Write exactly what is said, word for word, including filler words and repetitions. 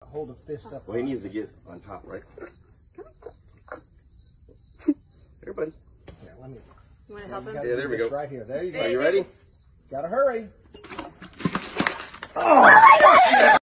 hold a fist up. Well, he needs to get on top, right? There, buddy. Here, let me. You want to help him? Yeah, there we go. Right here. There you go. Are you ready? Gotta hurry. Oh!